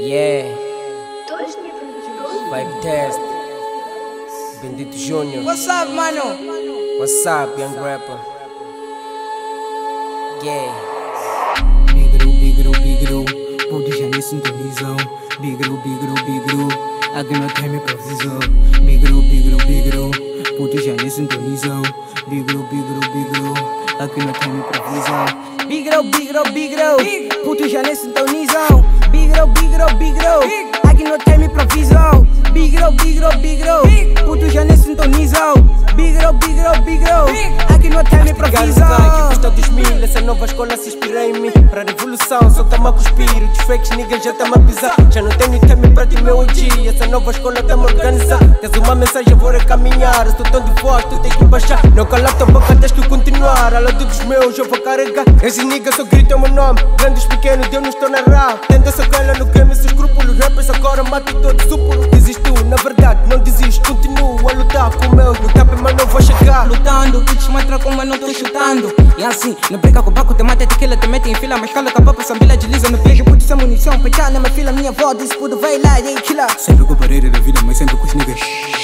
Yeah, Vibe Test, Bendito Júnior. What's up, mano? What's up, young rapper? Yeah. Bigro, puto já me sintonizam. Bigro, aqui não tem minha previsão. Bigro, puto já me sintonizam. Bigro, aqui não tem minha previsão. Bigro, puto já nem sintonizam. Bigro, aqui não tem minha provisão. Bigro, puto já nem sintonizam. Bigro, aqui não tem minha provisão. Que custa 2000, essa nova escola se inspira em mim. Pra revolução, só tá-me a cuspir. Os fakes niggas já tá-me a pisar. Já não tenho tempo pra ti, meu OG. Essa nova escola tá-me a organizar. Tens uma mensagem, vou recaminhar. Se tu tão de voz, tu tens que baixar. Não calar tua boca, tens que continuar. Ao lado dos meus, eu vou carregar. Esses niggas só gritam meu nome. Grandes, pequenos, eu não estou na rap. Tendo essa cola no game, esses escrúpulos. Rappers agora mato todo súpulo. Desisto, na verdade, não desisto. Continuo a lutar com o meu. No tap, mas não vou chegar. Lutando, bitch, matra como eu não tô chutando. E assim, não brinca com o baco, te mata, tequila, te mete em fila. Mas cala com a papa, sambila, desliza no beijo. Puto sem munição, peitar na minha fila. Minha avó disse, puto, vai lá, e aí, killer. Sempre com a parede da vida, mas sempre com os niggas.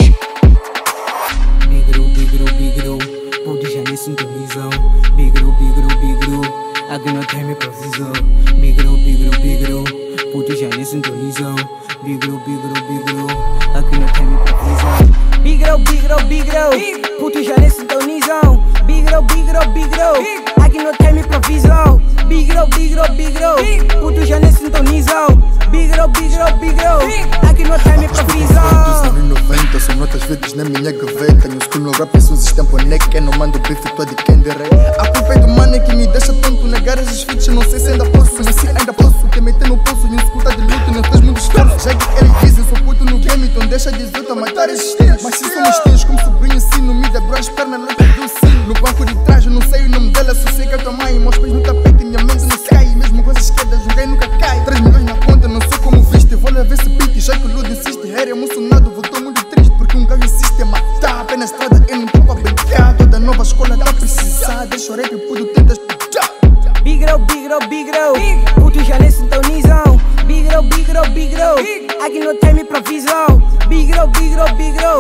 Bigro, puto já me sintonizam. Bigro, aqui não tem minha provisão. Bigro, puto já me sintonizam. Bigro, aqui não tem minha provisão. Bigro, puto já nem sintonizam. Bigro, aqui não tem minha provisão. Bigro, puto já nem sintonizam. Bigro, aqui não tem minha provisão. Dos anos 90, são notas verdes na minha gaveta. No school no rap, sou sistema boneca. Eu não mando beef, tô de candy rap. A culpa é do mano que me deixa tonto. Negar esses feats, não sei se ainda posso. Mas se ainda posso, te meter no pulso. E um escuta de luto, não fez muito esforço. Já que eles dizem, sou puto no game. Então deixa de a matar esses tios. Mas se somos tios, como sobrinho, ensino. Me debro as pernas, lá que do sino. No banco de trás, eu não sei o nome dela. Só sei que é tua mãe. Meus pés no tapete, minha mente não cai. Mesmo com as esquerdas, joguei nunca cai. 3 milhões na conta, não sou como viste. Vou levar esse beat, já que o Ludo insiste. Harry emocionado, voltou muito triste. Porque um gajo insiste a matar. Apenas estrada, eu não tô pra brincar. Toda nova escola tá precisada. Chorei que puto tentas puxar. Bigro, puto já nem sintonizam. Bigro, aqui não tem minha provisão. Bigro,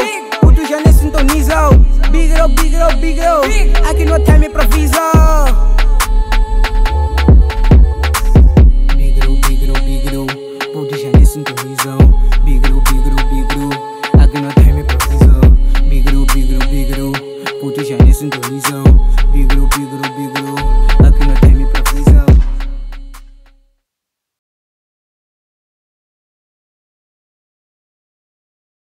puto já nem sintonizam. Bigro, aqui não tem minha provisão.